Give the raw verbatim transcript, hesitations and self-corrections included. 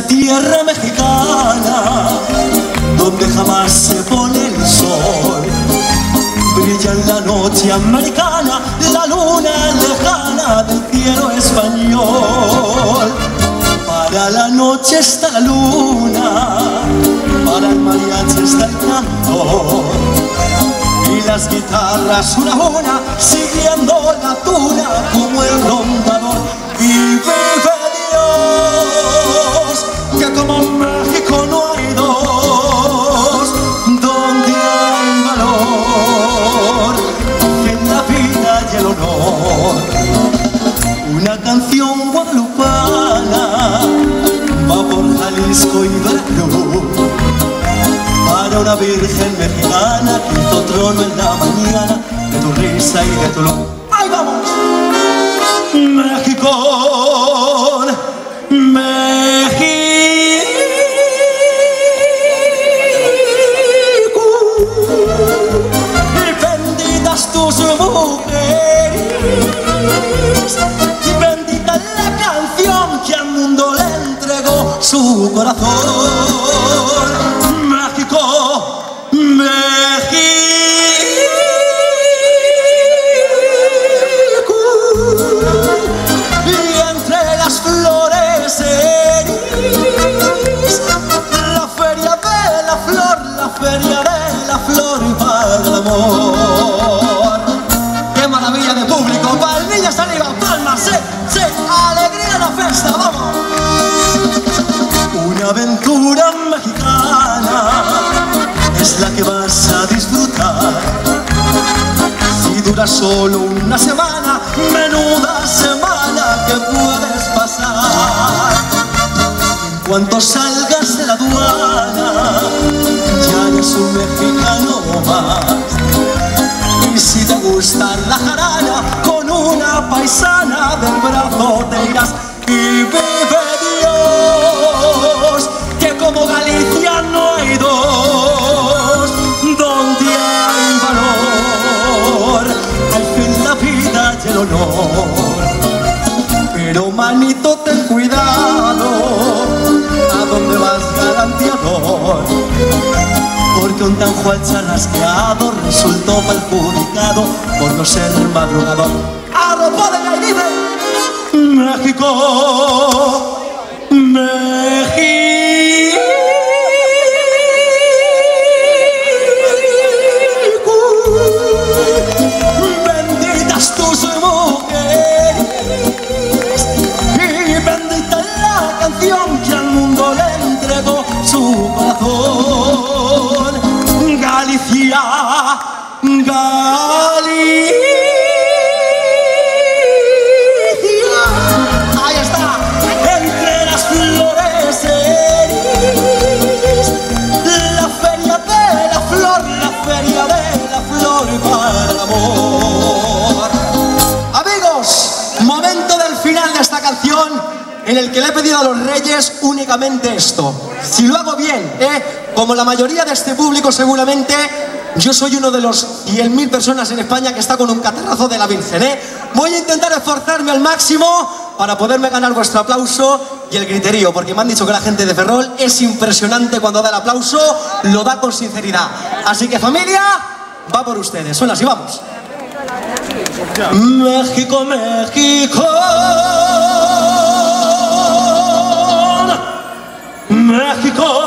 esa tierra mexicana donde jamás se pone el sol. Brilla en la noche americana la luna lejana del cielo español. Para la noche está la luna, para el mariachi está el cantor, y las guitarras una a una siguiendo la tuna como el rondador. Y vive Dios, que como México no hay dos, donde hay valor en la vida y el honor. Una canción guadalupana va por Jalisco y Veracruz, para una virgen mexicana que hizo trono en la mañana de tu risa y de tu luz. ¡Ahí vamos! México, México, y benditas tus mujeres, y bendita la canción que al mundo le entregó su corazón. México, México, y entre las flores eres la feria de la flor, la feria de la flor para el amor. ¡Qué maravilla de público! Palmillas arriba, palmas, sí, sí, alegría en la fiesta, vamos. Una aventura mexicana es la que vas a disfrutar. Si dura solo una semana, menuda semana que puedes pasar. En cuanto salgas de la aduana, ya eres un mexicano más. Y si te gusta la jarana, con una paisana del brazo te irás. Y vive Dios, que como Galicia no hay dos, donde hay valor, al fin la vida y el honor. Pero manito, ten cuidado, a dónde vas garantiador, porque un tan Juan charrasqueado resultó perjudicado por no ser madrugador. ¡Arropo de Gairibe! México, México, benditas tus mujeres, y bendita la canción que al mundo le entregó su corazón. Galicia, Galicia. Para el amor. Amigos, momento del final de esta canción en el que le he pedido a los Reyes únicamente esto. Si lo hago bien, ¿eh? Como la mayoría de este público seguramente, yo soy uno de los cien mil personas en España que está con un catarrazo de la Virgen, ¿eh? Voy a intentar esforzarme al máximo para poderme ganar vuestro aplauso y el griterío, porque me han dicho que la gente de Ferrol es impresionante cuando da el aplauso, lo da con sinceridad. Así que, familia, va por ustedes, son así, vamos. México, México, México.